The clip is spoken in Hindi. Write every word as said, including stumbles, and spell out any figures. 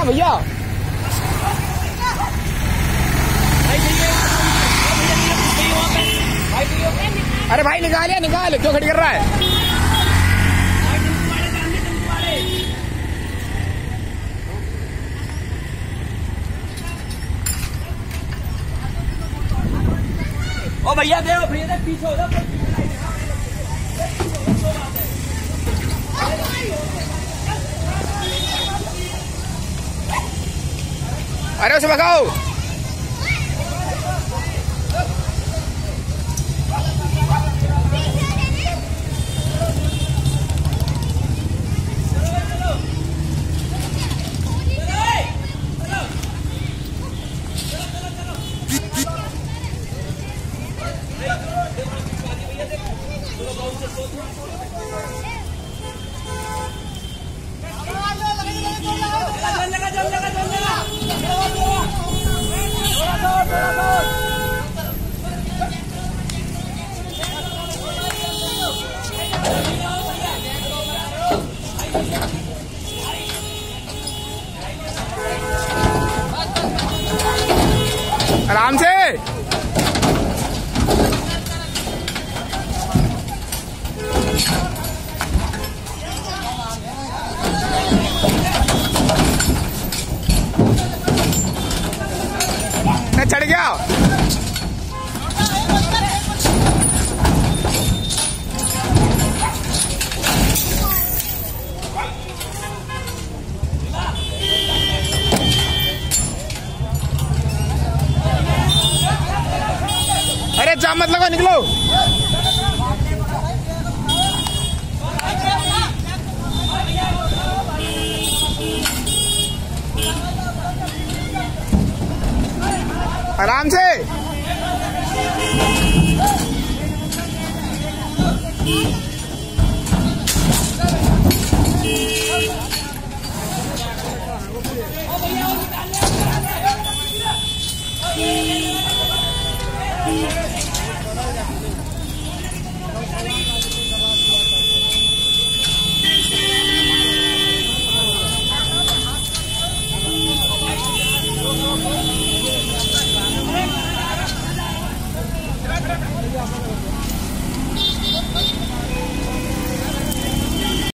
भैया। अरे भाई निकाल या निकाल, क्यों खड़ी कर रहा है? ओ भैया दे, भैया दे, पीछे हो जा। अरे उसे भगाओ। आराम से। मैं चढ़ गया। अरे जाम मत लगाओ, निकलो। आराम से।